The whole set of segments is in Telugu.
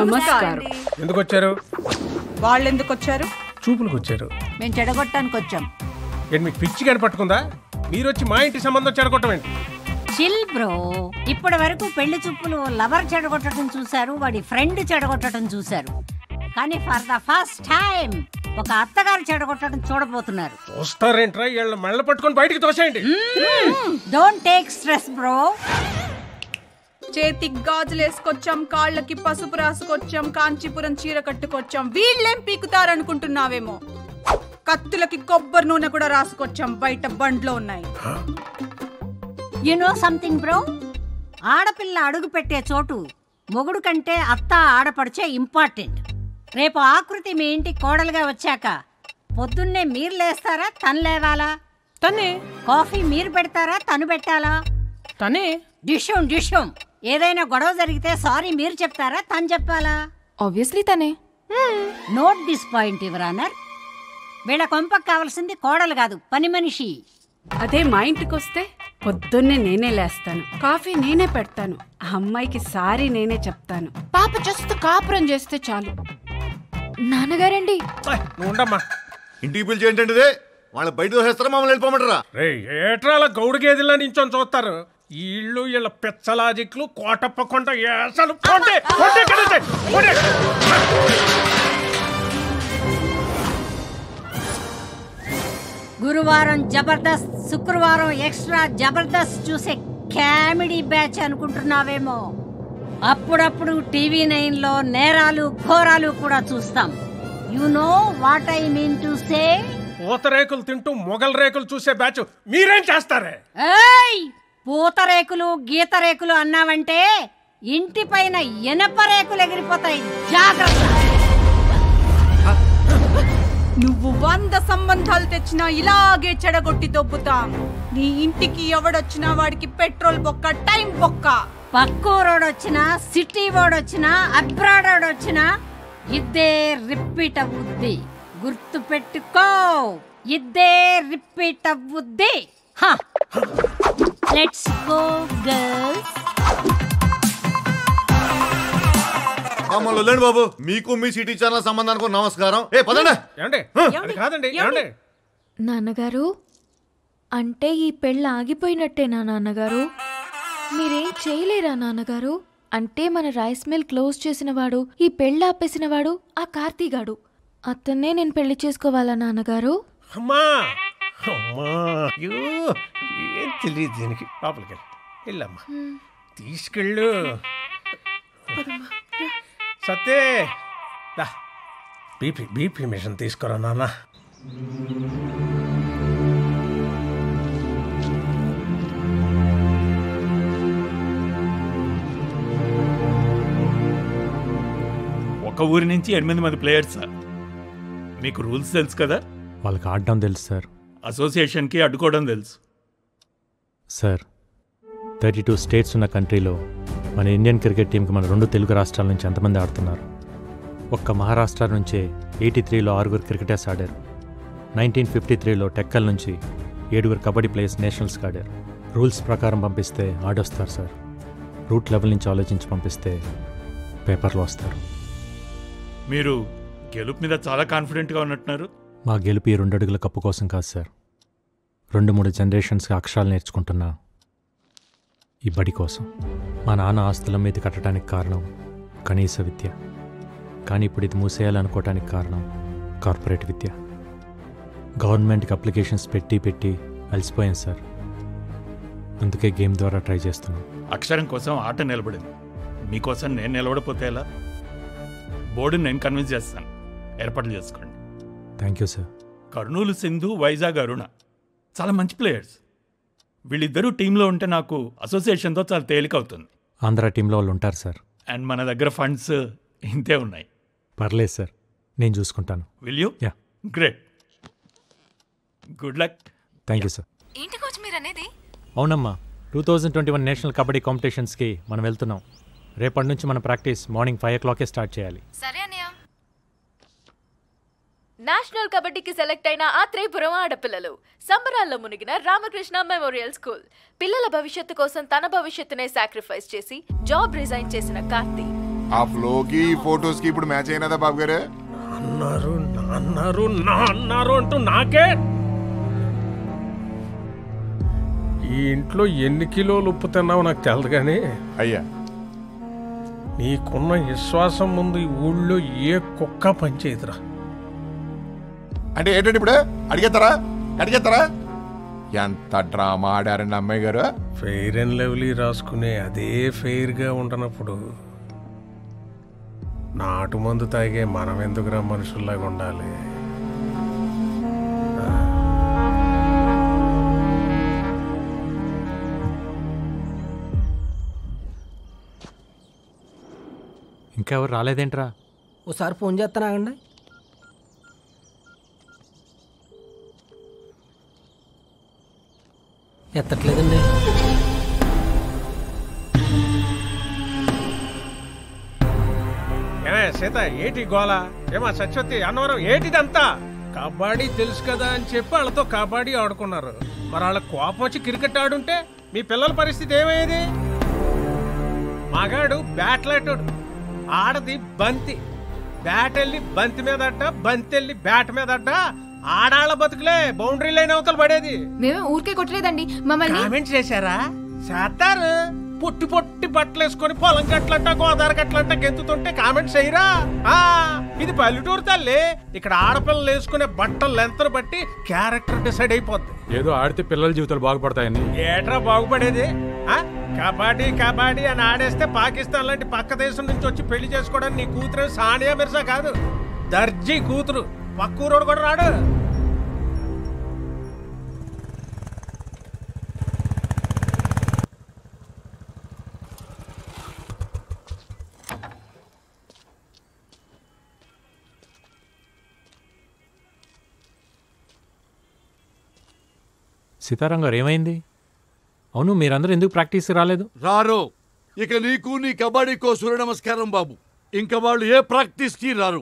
నమస్కారం. ఎందుకు వచ్చారు? వాళ్ళు ఎందుకు వచ్చారు? చూపులకు వచ్చారు. మేము చెడగొట్టడానికి వచ్చాం. ఏంటి మీకు పిచ్చి కానీ పట్టుకుందా? మీరు వచ్చి మా ఇంటి సంబంధం చెడగొట్టం ఏంటి? Chill bro. ఇప్పటి వరకు పెళ్లి చూపులు లవర్ చెడగొట్టడం చూశారు, వాడి ఫ్రెండ్ చెడగొట్టడం చూశారు. కానీ ఫర్ ద ఫస్ట్ టైం ఒక అత్తగారు చెడగొట్టడం చూడబోతున్నారు. వస్తారేంట్రా? వీళ్ళ మెళ్ళ పట్టుకొని బయటికి తోసేయండి. Don't take stress bro. చేతికి గాజులు వేసుకొచ్చాం, కాళ్ళకి పసుపు రాసుకొచ్చాం, కాంచీపురం చీర కట్టుకొచ్చాం. వీళ్ళేం పీకుతారనుకుంటున్నావేమో. కత్తులకి కొబ్బరి నూనె కూడా రాసుకొచ్చాం, బయట బండ్లో ఉన్నాయి. యు నో సంథింగ్ బ్రో, ఆడపిల్ల అడుగు పెట్టే చోటు మొగుడు కంటే అత్త ఆడపడిచే ఇంపార్టెంట్. రేపు ఆకృతి మీ ఇంటి కోడలుగా వచ్చాక పొద్దున్నే మీరు లేస్తారా, తను లేవాలా? తనే. కాఫీ మీరు పెడతారా, తను పెట్టాలా? తనే. డిషం ఏదైనా గొడవ జరిగితే సారీ మీరు చెప్తారా, తను చెప్పాలా? ఆబ్వియస్లీ తనే. Note this point your honour. వీళ్ళ కొంపకు కావాల్సింది కోడలు కాదు, పని మనిషి. అదే మా ఇంటికి వస్తే పొద్దున్నే నేనే లేస్తాను, కాఫీ నేనే పెడతాను, ఆ అమ్మాయికి సారీ నేనే చెప్తాను. పాప జస్ట్ కాపురం చేస్తే చాలు. నాన్నగారండి. నువ్వు ఉండమ్మా. ఇంటికి పిలిచి ఏంటంటే వాళ్ళ బయట దోసేస్తారా, మమ్మల్ని వెళ్ళిపోమంటారా? రే ఏట్రా అలా గౌడు గేదెల్లా నించొని చూస్తారు? వీళ్ళు వీళ్ళ పెచ్చలాజిక్లు కోటప్ప కొండ ఏసలు. గురువారం జబర్దస్త్, శుక్రవారం ఎక్స్ట్రా జబర్దస్త్ చూసే కామెడీ బ్యాచ్ అనుకుంటున్నావేమో. అప్పుడప్పుడు టీవీ 9లో నేరాలు ఘోరాలు కూడా చూస్తాం. You know what I mean to say. పూతరేకులు తింటూ మొగల్ రేకులు చూసే బ్యాచ్ మీరేం చేస్తారే? ఏయ్, పూతరేకులు గీతరేకులు అన్నావంటే ఇంటి పైన ఎనప రేకులు ఎగిరిపోతాయి, జాగ్రత్త. నువ్వు 100 సంబంధాలు తెచ్చినా ఇలాగే చెడగొట్టి దొబ్బుతాం. నీ ఇంటికి ఎవడొచ్చినా వాడికి పెట్రోల్ బొక్క, టైం బొక్క. పక్కూరోడొచ్చినా, సిటీ వాడొచ్చినా, అబ్రాడ్ వాడొచ్చినా ఇద్దే రిపీట్ అవ్వుద్ది. గుర్తు పెట్టుకో, ఇద్దే రిపీట్ అవ్వుద్ది. Let's go girls. మమ్మల్ని వదిలేండి బాబు. మీకు మీ సిటీ ఛానల్ సంబంధానికి నమస్కారం. ఏ పదండి. ఏమండి? అది కాదండి. ఏమండి? నాన్నగారు, అంటే ఈ పెళ్ళి ఆగిపోయినట్టేనా నాన్నగారు? మీరేం చేయలేరా నాన్నగారు? అంటే మన రైస్ మిల్ క్లోజ్ చేసిన వాడు, ఈ పెళ్ళి ఆపేసిన వాడు ఆ కార్తీగాడు. అతన్నే నేను పెళ్లి చేసుకోవాలా నాన్నగారు? అమ్మా అమ్మా, ఏం తెలియదు దీనికి. లోపలికి వెళ్ళమ్మా, తీసుకెళ్ళు. సత్తే బీపీ మిషన్ తీసుకురా నాన్న. ఒక ఊరి నుంచి 8 మంది ప్లేయర్స్ సార్. మీకు రూల్స్ తెలుసు కదా? వాళ్ళకి ఆడడం తెలుసు సార్. అసోసియేషన్కి అడ్డుకోవడం తెలుసు సార్. 32 స్టేట్స్ ఉన్న కంట్రీలో మన ఇండియన్ క్రికెట్ టీంకి మన 2 తెలుగు రాష్ట్రాల నుంచి ఎంతమంది ఆడుతున్నారు? ఒక్క మహారాష్ట్ర నుంచే 83లో 6 క్రికెటర్స్ ఆడారు. 1953లో టెక్కల్ నుంచి 7 కబడ్డీ ప్లేయర్స్ నేషనల్స్కి ఆడారు. రూల్స్ ప్రకారం పంపిస్తే ఆడొస్తారు సార్. రూట్ లెవెల్ నుంచి ఆలోచించి పంపిస్తే పేపర్లో వస్తారు. మీరు గెలుపు మీద చాలా కాన్ఫిడెంట్గా ఉన్నట్టున్నారు. మా గెలుపు ఈ 2 అడుగుల కప్పు కోసం కాదు సార్. 2-3 జనరేషన్స్కి అక్షరాలు నేర్చుకుంటున్నా ఈ బడి కోసం. మా నాన్న ఆస్తుల మీద కట్టడానికి కారణం కనీస విద్య. కానీ ఇప్పుడు ఇది మూసేయాలనుకోవటానికి కారణం కార్పొరేట్ విద్య. గవర్నమెంట్కి అప్లికేషన్స్ పెట్టి అలసిపోయాను సార్. అందుకే గేమ్ ద్వారా ట్రై చేస్తున్నాం. అక్షరం కోసం ఆట నిలబడింది, మీకోసం నేను నిలబడిపోతే ఎలా? బోర్డుని నేను కన్విన్స్ చేస్తాను, ఏర్పాట్లు చేసుకోండి. Thank you sir. Kurnool Sindhu, Vizag Aruna చాలా మంచి ప్లేయర్స్. వీళ్ళిద్దరూ టీంలో ఉంటే నాకు అసోసియేషన్తో చాలా తేలిక అవుతుంది. ఆంధ్ర టీంలో వాళ్ళు ఉంటారు సార్. అండ్ మన దగ్గర ఫండ్స్ ఇంతే ఉన్నాయి. పర్లేదు సార్, నేను చూసుకుంటాను. Will you? Yeah. Great, good luck. Thank you sir. ఏంటి కోచ్ మీరు అనేది? అవునమ్మా, 2021 నేషనల్ కబడ్డీ కాంపిటీషన్స్కి మనం వెళ్తున్నాం. రేపటి నుంచి మన ప్రాక్టీస్ మార్నింగ్ 5 o'clock'ే స్టార్ట్ చేయాలి. సరే అన్నయ్య. నేషనల్ కబడ్డీకి సెలెక్ట్ అయిన ఆత్రేయపురం ఆడపిల్లలు సంబరాల్లో మునిగిన రామకృష్ణ మెమోరియల్ స్కూల్. పిల్లల భవిష్యత్తు కోసం తన భవిష్యత్తునే సాక్రిఫైస్ చేసి జాబ్ రిజైన్ చేసిన కార్తీ ఆ ఫ్లోకి ఫొటోస్ కి ఇప్పుడు మ్యాచ్ అయినదా బాబు గారు? అన్నారు అంటూ నాకే ఈ ఇంట్లో ఎన్ని కిలోలు ఉప్పు తిన్నావో నాకు తెలదు కానీ అయ్యా నీకున్న విశ్వాసం ముందు ఈ ఊళ్ళో ఏ కుక్క పనిచేయదురా. అంటే ఏంటంటే ఇప్పుడు అడిగేస్తారా? ఎంత డ్రామా ఆడారండి అమ్మాయి గారు. ఫెయిర్ అండ్ లవ్లీ రాసుకునే అదే ఫెయిర్గా ఉండనప్పుడు నాటు మందు తాగే మనం ఎందుకురా మనుషుల్లాగా ఉండాలి? ఇంకెవరు రాలేదేంట్రా? ఓసారి ఫోన్ చేస్తానాగండి. ఎత్తట్లేదండి. సీత ఏటి గోళ? ఏమా సత్యవతి అన్నవరం ఏటిదంతా? కబడ్డీ తెలుసు కదా అని చెప్పి వాళ్ళతో కబడ్డీ ఆడుకున్నారు. మరి వాళ్ళ కోపం వచ్చి క్రికెట్ ఆడుంటే మీ పిల్లల పరిస్థితి ఏమయ్యేది? మగాడు బ్యాట్లాటోడు, ఆడది బంతి. బ్యాట్ వెళ్ళి బంతి మీద అడ్డ, బంతి వెళ్ళి బ్యాట్ మీద అడ్డ. ఆడాళ్ళ బతుకులే బౌండరీ లైన్ అవతల పడేది. మేము ఊరికే కొట్టలేదండి, మమ్మల్ని కామెంట్ చేశారా? చేస్తారు. పొట్టి పొట్టి బట్టలు వేసుకొని పొలం గట్లంట గోదావరి గట్లంట గెంతుతుంటే కామెంట్స్ చేయరా? ఇది పల్లెటూరు తల్లి. ఇక్కడ ఆడపిల్లలు వేసుకునే బట్టలు లెంతను బట్టి క్యారెక్టర్ డిసైడ్ అయిపోద్ది. ఏదో ఆడితే పిల్లల జీవితాలు బాగుపడతాయని. ఏట్రా బాగుపడేది? కబడ్డీ కబడ్డీ అని ఆడేస్తే పాకిస్తాన్ లాంటి పక్క దేశం నుంచి వచ్చి పెళ్లి చేసుకోవడానికి నీ కూతురు సానియా మిర్జా కాదు, దర్జీ కూతురు. పక్కూరోడు కూడా రాడు. సీతారాం గారు ఏమైంది? అవును, మీరందరూ ఎందుకు ప్రాక్టీస్కి రాలేదు? రారు. ఇక నీకు నీ కబడ్డీకో సూర్య నమస్కారం బాబు. ఇంకా వాళ్ళు ఏ ప్రాక్టీస్కి రారు.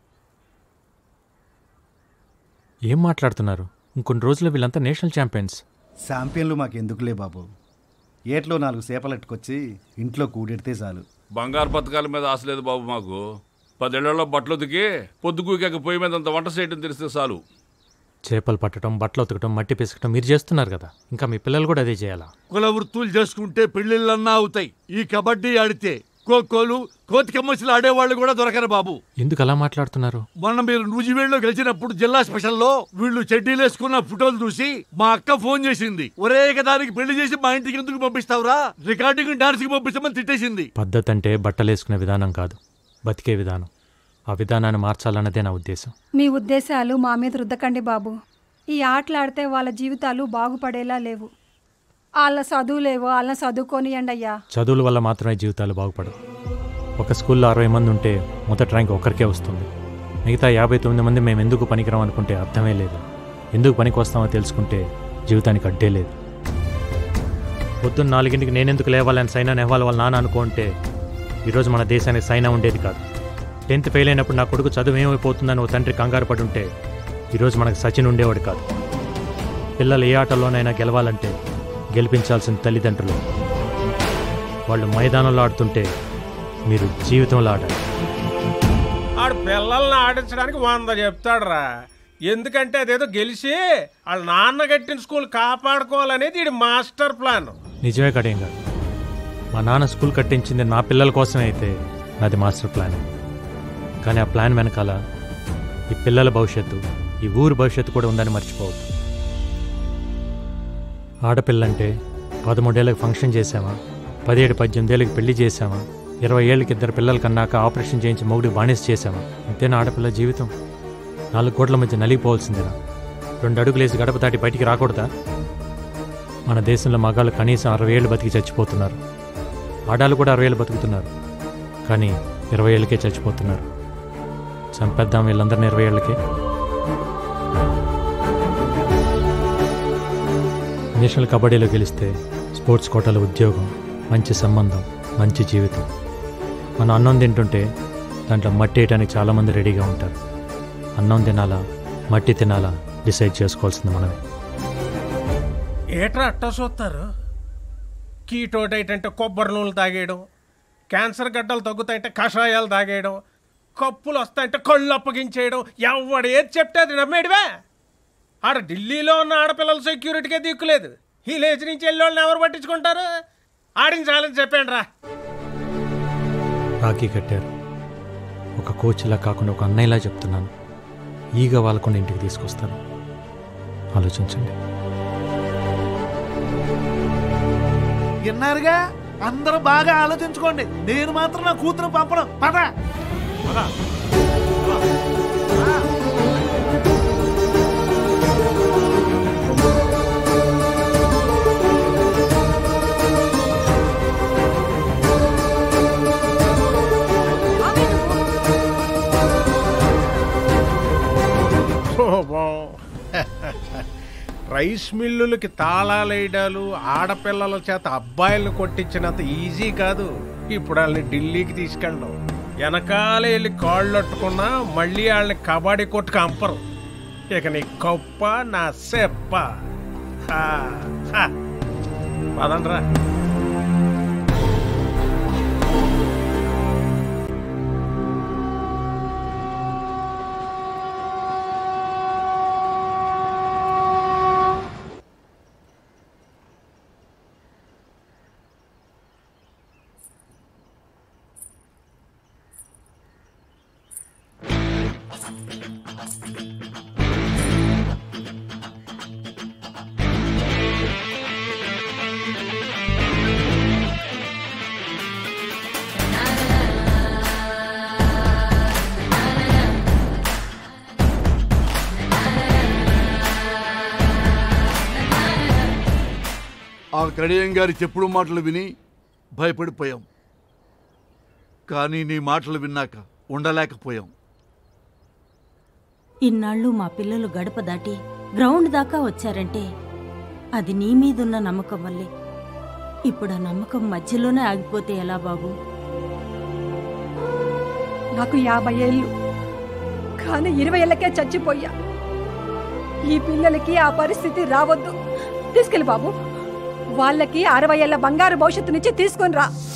ఏం మాట్లాడుతున్నారు? ఇంకొన్ని రోజుల్లో వీళ్ళంతా నేషనల్ ఛాంపియన్స్. ఛాంపియన్లు మాకెందుకులే బాబు. ఏట్లో 4 సేపలెట్టుకొచ్చి ఇంట్లో కూడెడితే చాలు. బంగారు పథకాల మీద ఆశ లేదు బాబు మాకు. 10 ఏళ్లలో బట్టలు ఉతికి పొద్దుకూకాక పొయ్యి మీద అంత వంట చేయడం తెలిస్తే చాలు. చేపలు పట్టడం, బట్టలు ఉతకడం, మట్టి పిసకటం మీరు చేస్తున్నారు కదా, ఇంకా మీ పిల్లలు కూడా అదే చేయాలా? కుల వృత్తులు చేసుకుంటే పెళ్ళిళ్ళన్నా అవుతాయి. ఈ కబడ్డీ ఆడితే ఖోఖోలు, కోతికమ్మసిలు ఆడేవాళ్ళు కూడా దొరకరు బాబు. ఎందుకు అలా మాట్లాడుతున్నారు? మొన్న మీరు నూజివేడులో గెలిచినప్పుడు జిల్లా స్పెషల్లో వీళ్ళు చెడ్డీలు వేసుకున్న ఫోటోలు చూసి మా అక్క ఫోన్ చేసింది. ఒరే దానికి పెళ్లి చేసి మా ఇంటికి ఎందుకు పంపిస్తావురా, రికార్డింగ్ డాన్స్ కి పంపిస్తామని తిట్టేసింది. పద్ధతి అంటే బట్టలు వేసుకునే విధానం కాదు, బతికే విధానం. ఆ విధానాన్ని మార్చాలన్నదే నా ఉద్దేశం. మీ ఉద్దేశాలు మా మీద రుద్దకండి బాబు. ఈ ఆటలాడితే వాళ్ళ జీవితాలు బాగుపడేలా లేవు. వాళ్ళ చదువులేవో వాళ్ళని చదువుకోనియండి అయ్యా. చదువుల వల్ల మాత్రమే జీవితాలు బాగుపడవు. ఒక స్కూల్లో 60 మంది ఉంటే మొదటి ర్యాంక్ ఒకరికే వస్తుంది. మిగతా 59 మంది మేము ఎందుకు పనికిరాం అనుకుంటే అర్థమే లేదు. ఎందుకు పనికి వస్తామో తెలుసుకుంటే జీవితానికి అడ్డే లేదు. పొద్దున్న 4 నేనెందుకు లేవాలని సైనా నెహ్వాల్ వాళ్ళ నాన్న అనుకుంటే ఈరోజు మన దేశానికి సైనా ఉండేది కాదు. 10th ఫెయిల్ అయినప్పుడు నా కొడుకు చదువు ఏమైపోతుందని ఓ తండ్రి కంగారు పడి ఉంటే ఈరోజు మనకు సచిన్ ఉండేవాడు కాదు. పిల్లలు ఏ ఆటలోనైనా గెలవాలంటే గెలిపించాల్సిన తల్లిదండ్రులు. వాళ్ళు మైదానంలో ఆడుతుంటే మీరు జీవితంలో ఆడాలి. ఆడు పిల్లల్ని ఆడించడానికి 100 చెప్తాడురా. ఎందుకంటే అదేదో గెలిచి వాళ్ళ నాన్న కట్టిన స్కూల్ కాపాడుకోవాలనేది వీడి మాస్టర్ ప్లాన్. నిజమే కడేం గారు, మా నాన్న స్కూల్ కట్టించింది నా పిల్లల కోసమే అయితే నాది మాస్టర్ ప్లాన్. కానీ ఆ ప్లాన్ వెనకాల ఈ పిల్లల భవిష్యత్తు, ఈ ఊరు భవిష్యత్తు కూడా ఉందని మర్చిపోవద్దు. ఆడపిల్లంటే 13 ఏళ్ళకి ఫంక్షన్ చేసామా, 17-18 ఏళ్ళకి పెళ్లి చేసామా, 20 ఏళ్ళకి 2 పిల్లల కన్నాక ఆపరేషన్ చేయించి మొగుడికి బానిస చేసామా? ఇంతేనా ఆడపిల్ల జీవితం? 4 గోడల మధ్య నలిగిపోవాల్సిందేనా? 2 అడుగులు వేసి గడప దాటి బయటికి రాకూడదా? మన దేశంలో మగాళ్ళు కనీసం 60 ఏళ్ళు బతికి చచ్చిపోతున్నారు. ఆడాళ్ళు కూడా 60 ఏళ్ళు బతుకుతున్నారు, కానీ 20 ఏళ్ళకే చచ్చిపోతున్నారు. చంపేద్దాం వీళ్ళందరినీ 20 ఏళ్ళకే. నేషనల్ కబడ్డీలో గెలిస్తే స్పోర్ట్స్ కోటాలో ఉద్యోగం, మంచి సంబంధం, మంచి జీవితం. మనం అన్నం తింటుంటే దాంట్లో మట్టి వేయడానికి చాలామంది రెడీగా ఉంటారు. అన్నం తినాలా, మట్టి తినాలా డిసైడ్ చేసుకోవాల్సింది మనమే. ఏట్రా అట్టా చూస్తారు? కీటో డైట్ అంటే కొబ్బరి నూనెలు తాగేయడం, క్యాన్సర్ గడ్డలు తగ్గుతాయంటే కషాయాలు తాగేయడం, కప్పులు వస్తాయంటే కళ్ళు అప్పగించేయడం, ఎవడు ఏది చెప్తే అది నమ్మేడివే. ఆడ ఢిల్లీలో ఉన్న ఆడపిల్లల సెక్యూరిటీకే దిక్కులేదు. ఈ లేచి నుంచి వెళ్ళేవాళ్ళని ఎవరు పట్టించుకుంటారు? ఆడించాలని చెప్పాను రా. రాఖీ కట్టారు. ఒక కోచ్లా కాకుండా ఒక అన్నయ్యలా చెప్తున్నాను. ఈగ వాళ్ళకుండా ఇంటికి తీసుకొస్తాను. ఆలోచించండి. విన్నారుగా, అందరూ బాగా ఆలోచించుకోండి. నేను మాత్రం నా కూతురు పంపడం. పద రైస్ మిల్లులకి తాళాలేయడాలు, ఆడపిల్లల చేత అబ్బాయిలను కొట్టించినంత ఈజీ కాదు ఇప్పుడు వాళ్ళని ఢిల్లీకి తీసుకెళ్ళడం. వెనకాల వెళ్ళి కాళ్ళు అట్టుకున్నా మళ్ళీ వాళ్ళని కబడ్డీ కొట్టుకు అంపరు. ఇక నీ కప్ప నా సెప్ప. పదండ్రా. ఆ కడియం గారి చెప్పుడు మాటలు విని భయపడిపోయాం. కానీ నీ మాటలు విన్నాక ఉండలేకపోయాం. ఇన్నాళ్ళు మా పిల్లలు గడప దాటి గ్రౌండ్ దాకా వచ్చారంటే అది నీ మీదున్న నమ్మకం వల్లే. ఇప్పుడు ఆ నమ్మకం మధ్యలోనే ఆగిపోతే ఎలా బాబు? నాకు 50 ఏళ్ళు, కానీ 20 ఏళ్ళకే చచ్చిపోయా. ఈ పిల్లలకి ఆ పరిస్థితి రావద్దు. తీసుకెళ్ళి బాబు, వాళ్ళకి 60 ఏళ్ళ బంగారు భవిష్యత్తు నుంచి తీసుకొని రా.